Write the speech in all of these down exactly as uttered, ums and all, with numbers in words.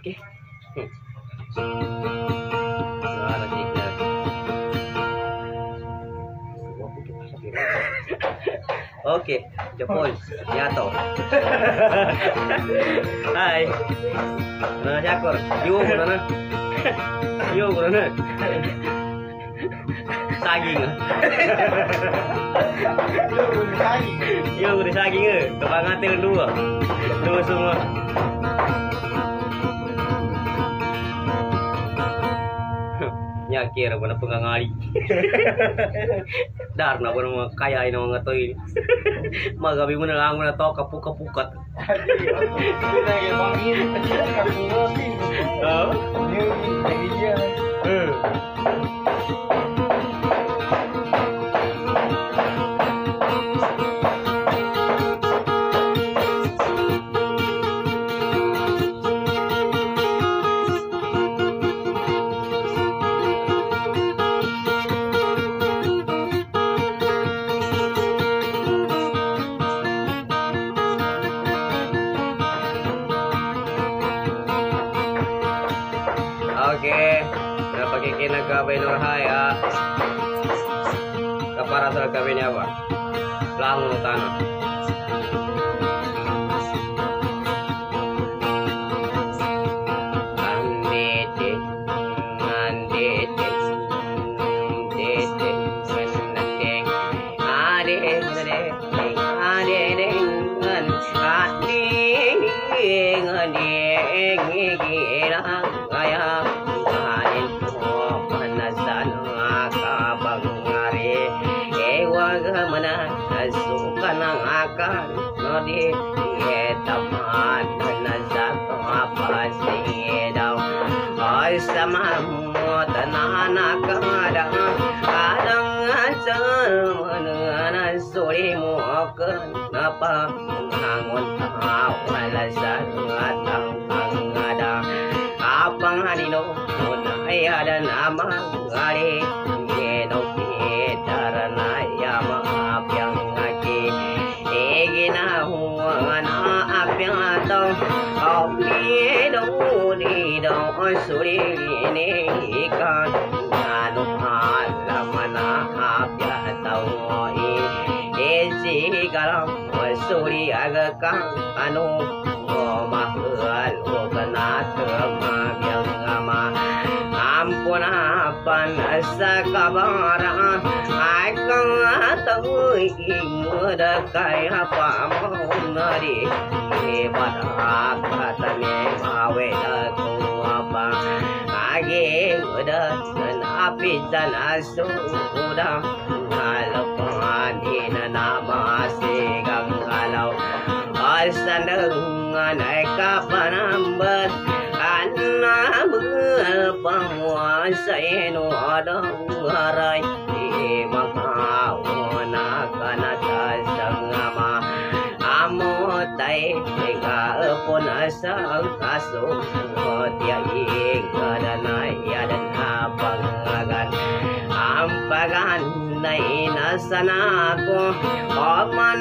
Oke. Suara signal. Oke, Jepol, nyato. Hai. Nah, jakor. Yo, mana? Yo, mana? Saging. Yo, udah saging eh. Kebangatil dua. Dua semua. Nyakir mana pengangali. Dar na mana kaya ini mga to ini. Magabi mo na lang mo na to kapuka-pukat. Oke, berapa kiki nagkabay ng haya? Kapara sa nagkabay niya ba? Lango tanah. Andete, andete, andete, andete, adete, adete, di taman nazar apa sih daw ay sama mo tanana kadang kadang ajar mengenai suri mo kenapa hangun wala sa atang ada apa hadino ay ada nama gari no darana ya maaf yang ngaki ginahuan apiato opi do di do suri ini ikan anu alamana apiato i esi garam suri agakang anu mahal ukana tema yang ama ampun apan asa kabara aikang atau ingmuda kaya apa mau nari hebat katanya mawe aku apa age udah dan api dan asu udah halapan ina nama segang kalau asan dengan kapan ambat karena berpenguasa ino ada harai maka ona kana tasangama amotai ega pun asal kaso dia ingkadana ya dan abangan ampagan nai nasanako oman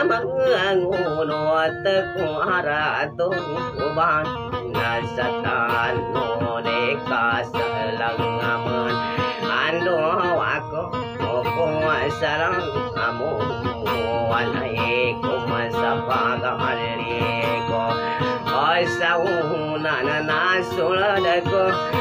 manguno teku harato uban nasatan no dekasalangaman ando ako sarang kamu walai ko masapagali ko asauna na nasulad ko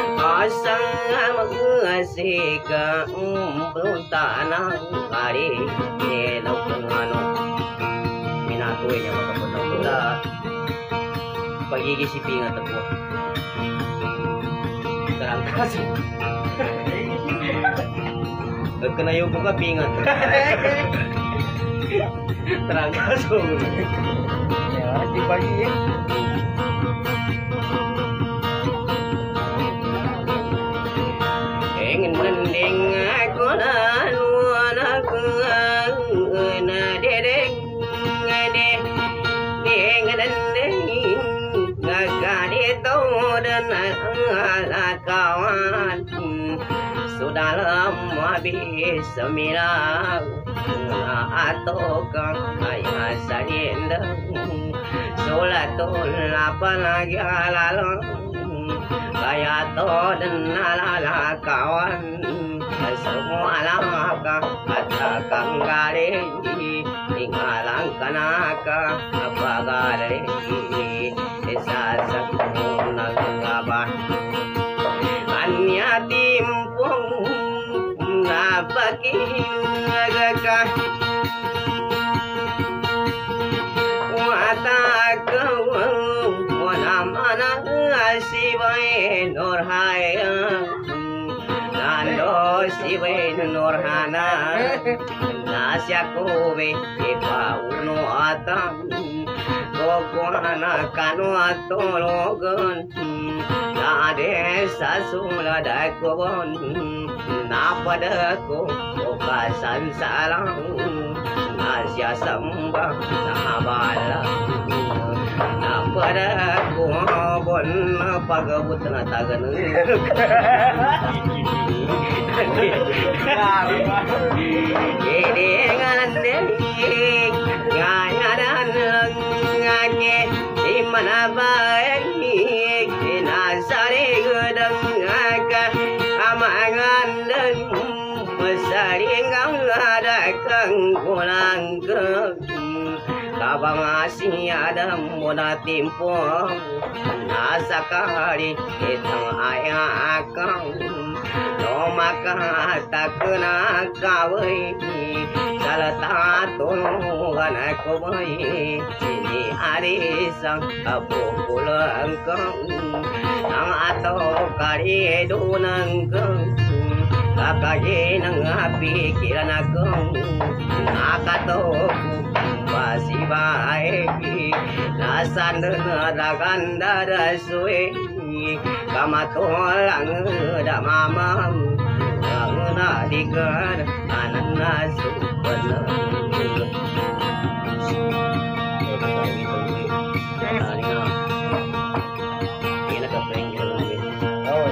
asang magasika umbrunta na kari keno kungano minatuloy niya makapunta pagigisipin at ako sarang kasi kenayo ko ka pingat. Terang kasong. Ya, di pagi ya. Ingin mending aku lalu anakku na dedeng ngade deng dan deng ngagak itu dan ala kawan sudah lama bisa mirang atau kaya sadindang solatul apa lagi lalu Yato dan alala kawan semua laka katakan galing tinggalan kanaka apagare isa sa nagabah kanya timpong napakingagaka watakawang wala manang asibay norhaya Nando siwe norhana nasya kowe ipauno atam Gogwana kanu atologon Nade sasula dakobon Napadako okasan salang Nasya samba nahabala Napadako bon pagabut na tagan Jadi ngandeng ngayaran ngake di mana baik nasari gedang ngaka amangan dan besari ngada kang pulang ke kabang asih ada moda timpo nasa kali itang ayah akang no maka tak kena kawai salata tolongan aku bayi sini hari sang abu pulang kang nang atau kari dunang kang kakaye nang pikiran aku nakato masih baik nasan ragan darasui kamatolang da mamam ngana digar anan supana ini ka pengen oh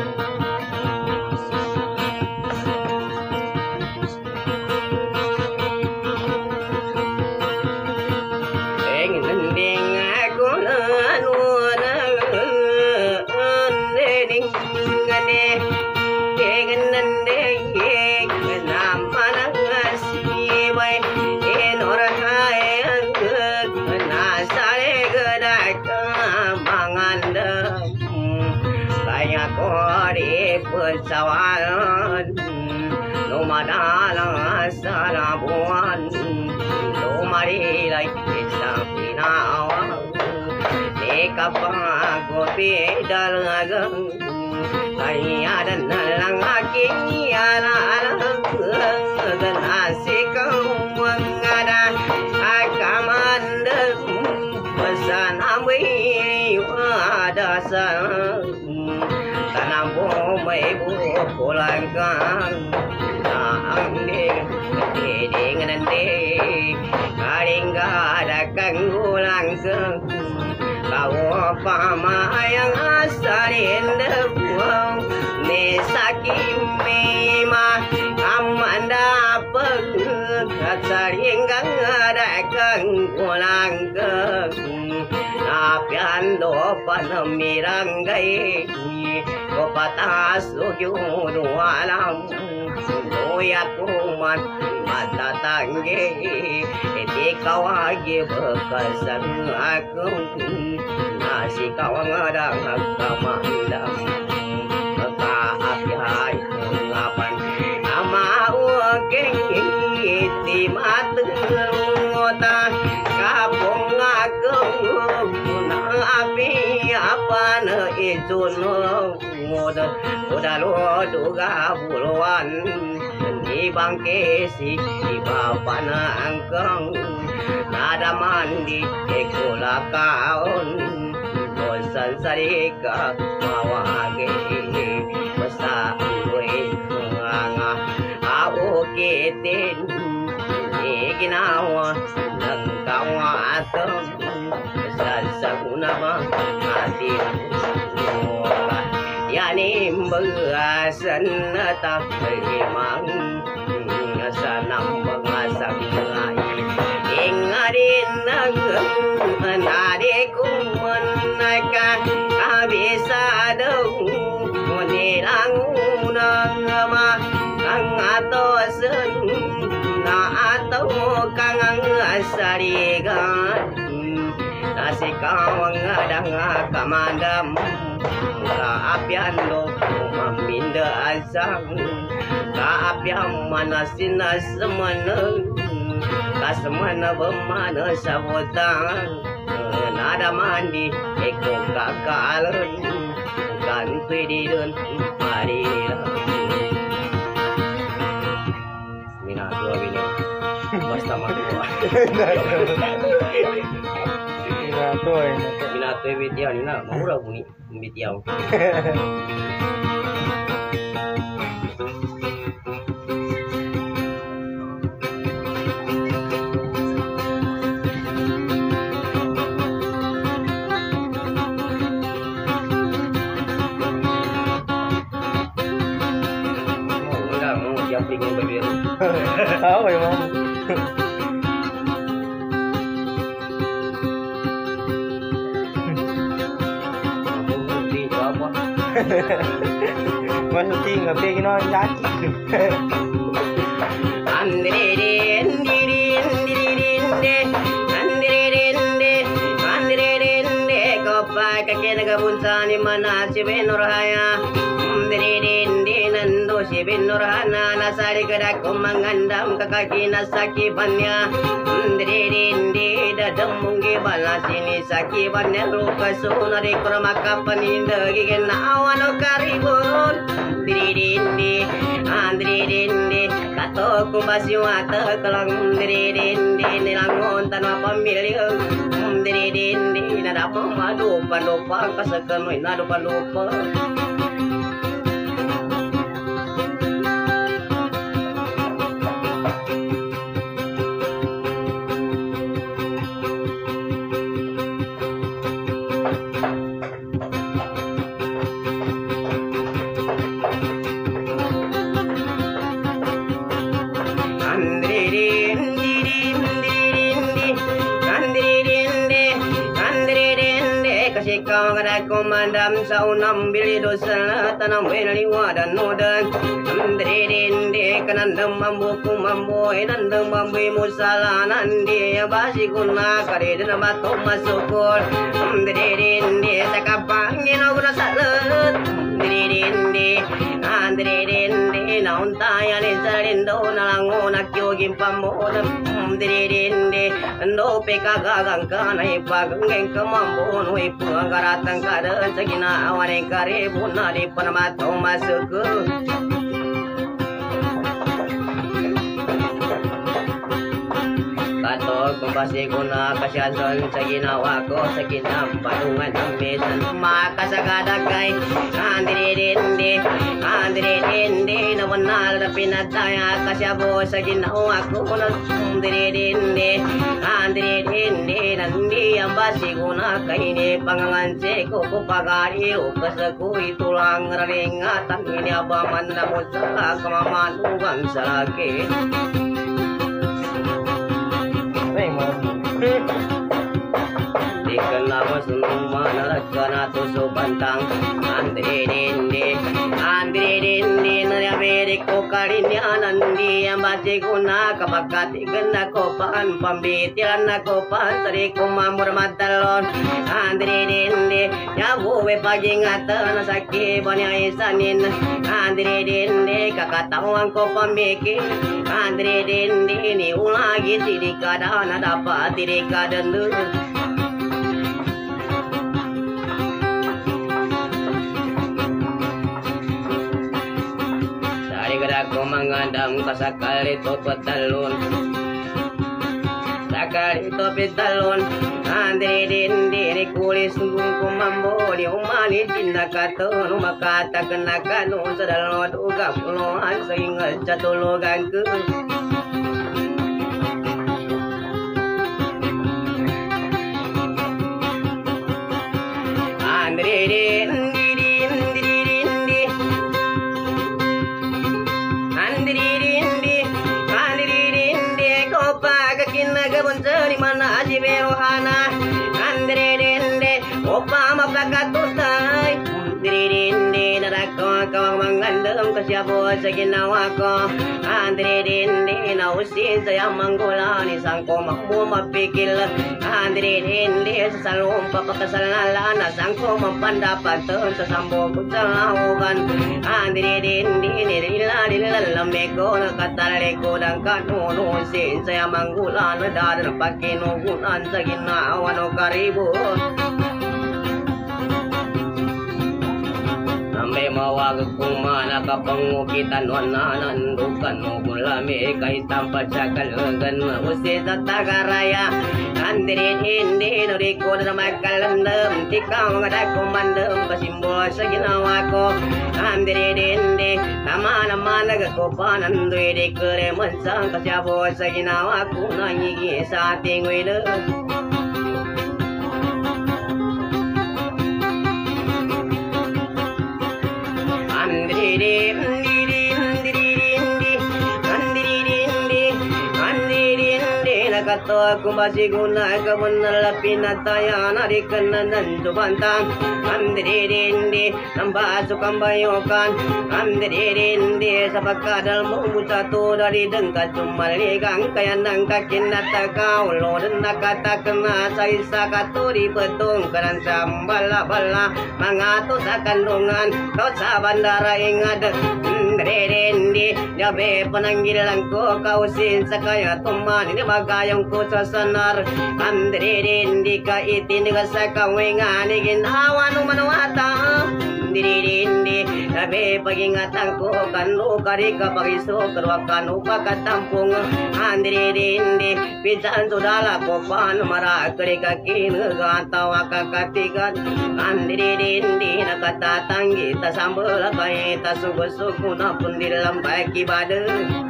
Persawalan Lumadalang salabuan Lumarilay isang pinawang Ikapagopi dalagang Kaya dan lang aking alalang Ganasi kang wangada Akamandang Pesan amoy wadasan Tanambo may bukulang kang Naangding Kiding nandi Karing gada kang gulang kang Kawo pamayang asalin debuang Ni sakim mima Amanda pag Kasaring kang gada kang gulang kang Napian do panamirangay Ko patas ugyudo alam Nuya kuman matatanggi Iti kawagi bekasan akong Nasi kawang adang agkamandam Kaapihay ngapan Ama uking iti matengota Kapong akong api apa na itu no moda udah lo duga puluhan di bangke si di bapak na angkang nada mandi ekola kaon bosan sarika mawage basa gue nganga au kitin ni ginawa ng kawatom Sasaguna hati mula yanim berasan tak memang sanam mengasang lain ingatin nang adikku menaikkan habis ada sen na atau kangang asarigan nasi kawang ngadang kamandam kaapian lo maminda asang kaapian manasin asmana kasemana bemana sabotang nada mandi eko kakalan kan pedidun mari mina dua bini basta magwa mina to eh mina to bitiaw ni na mahura buni bitiaw Ingin berbeda. Tahu emang. Mesti apa? Mesti ngapain kita nyanyi? Andre andre andre andre andre andre kopai kakek kabunsan di mana si benurhaya. Nando si binurhana nasari gerak mengandam kaki nasaki banya ndri rindi dadam munggi bala sini saki banya rupa sunari kurmaka paninda gigen awano karibun ndri rindi andri rindi kato kumbasi wata kelang ndri rindi nilangon tanpa pemilih ndri rindi nada pemadu pandopa kasakan nada pandopa Kau kena komandam saunam bili dosa tanam beli wadan nodan andre dende kanandam mambu kumambu enandam mambu musala nandi basi kuna kare dana bato masukul andre dende takapang ina guna salut andre dende andre dende naun taya ni sarindo nalango nakyo gimpambo andre dende ndo peka gagang kana ipagang kemambu no ipagang karatang kada sagina awane kare bunna di panamato masuk kato kumbasi guna kasyason sagina wako sagina padungan ambesan maka sagada kai andire dende andire dende na wanal na pinataya kasyabo sagina wako andire dende andire dende nandi ambasi guna kaini panganganse ko pagari upasaku itulang raringatan ini abaman na musala kamamanungan salaki dikenal semua narakana tusu bantang andre dende andre dende naya beriko karinya nandi yang baci guna kapakati gena kopan pambitiran na kopan sari kumamur matalon andre dende nyabuwe pagi ngata nasaki banya isanin andre dende kakatawang kopan bikin andre dende ni ulagi tidikada na dapat tidikada nu aku mengandam kasakali to petalun sakali to petalun andre dende kulis sungguh mambo di umani tinda katon makata kena kanu sadalo duga puluhan sehingga jatuh ganggu andre dende di mana aji berohana andre dende opa ma plakatutai diri dende narako kau mengandam kasyabo sa ginawa ko. Andre din din nausin saya manggulani sangko makmo mapikil. Andre din din sa salong papakasalan sangko mampandapat sa sambo ko sa lahugan. Andre din din nilila nilalame ko nakatali ko ng kanunusin saya manggulan dadan pagkinugunan sa ginawa no karibo. May mawag kung manakapangukitan o nanandukan o kulami kahit tampat sa kalugan usin sa tagaraya nandirin hindi nuriko na magkalandam tikaw nga dakumandam pasimbol sa ginawa ko nandirin hindi tama naman nagakupanan do'y di kereman sang kasyabo sa ginawa ko nangigi sa ating wilang. Nakato aku masih guna kebenar pinataya narikan nan subantang andri dindi nambah sukam bayokan andri dindi sabakadal mu satu dari dengkat cuma ligang kaya nang kakin natakau lo dan nakata kena saisa katuri betung keran sambala bala mangatu sakandungan kau sa bandara ingat andri dindi jabe penanggilan ko kausin sakaya tuman ini bagayong ko sa sanar andre dindi ka itin ka sa kawengan ginawa no manawata andre dindi sabi pagingatan ko kanu kari ka pagiso karwa kanu pakatampung andre dindi pisan sudala ko pan mara kari ka kinagawa kakatigan andre dindi nakatatanggi ta sambal kay ta sugo-sugo na pundilam baki bade.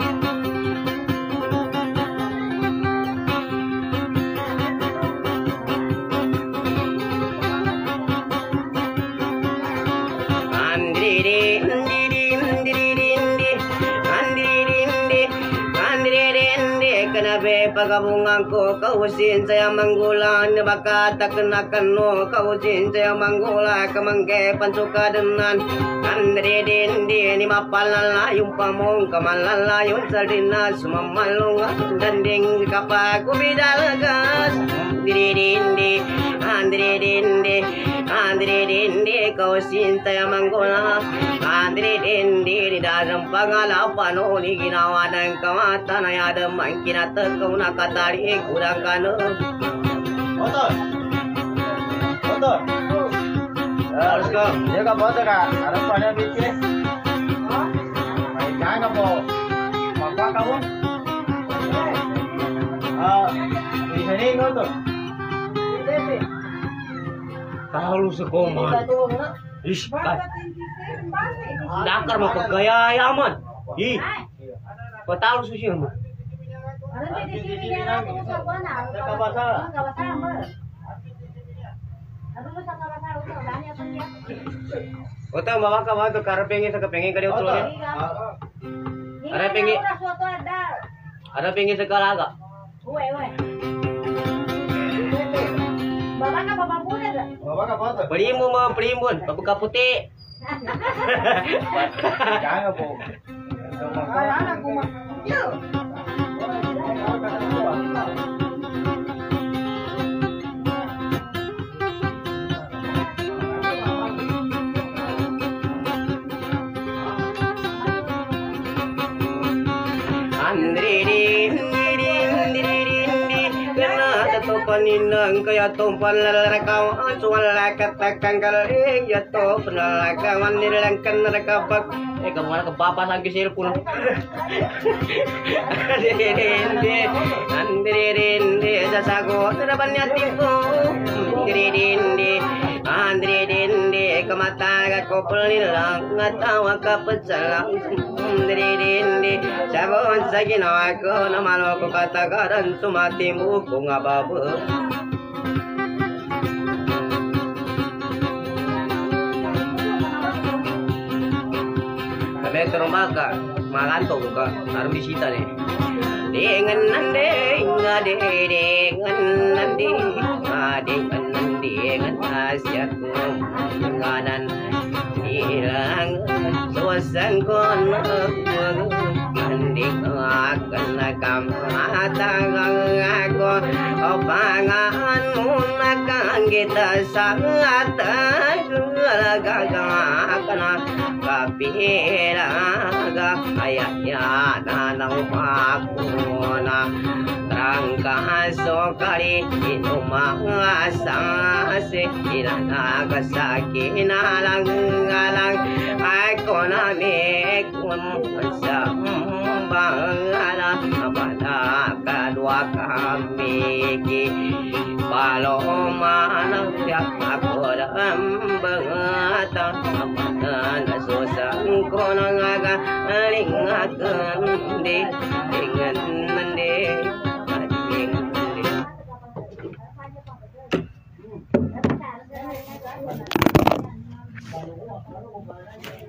Pagabungan ko kausin saya manggulan baka taknakan no kausin saya manggula kamangge pansuka denan andre dindi ni mapalala yung pamong kamalala yung sardinas mamalung danding kapag kubidalagas dindi andre dindi andre dindi kausin saya manggula andre dindi di dalam pangalapan o ni ginawa ng kamata na yadam ang kinatakaw na katali kurang kano. Motor. Motor. Let's go. Dia ka bota ka. Harap pa na bitke. May kaya po. Magpa ka mo. Ah, isani ko to. Tahu sa koma. Ish, dakar mo pagkayayaman. Ih, patalo sa siya mo. Utang bawa ka ba to karapengin sa kapengin ka diyo tuloy. Ada pengin. Ada pengin sa kalaga. Bawa ka bawa ka. Bawa ka bota. Primo mo primbon, pabuka puti. Kaya po. Kaya na ko. Paninang kaya tumpan lalakaw ang suwala katakang galing yato panalakawan nilang kanarakapak eh kamu na kapapas ang kisilpun andirindi andirindi sasagot na ba niya tipo andirindi andirindi kamatagat ko palilang ngatawa kapatsalang andirindi sabon sa ginawa ko naman ako katagaran sumatimu kung ababa. Metro maka makanto ka arum bisita nih dengan nande ngade dengan nande dengan nande dengan asiat nganan bilang suasan kono mandi akan kamatagang ako opangan munakan kita sangat gagagan kapiraga ayatnya nanang pakuna rangka sokari inumasase ilanaga sakinalang alang ako na mekun sambangala pada kadua kami ki palomana yak ako ram bangata amana susang kono ngaga lingakan di dengan mende Thank you.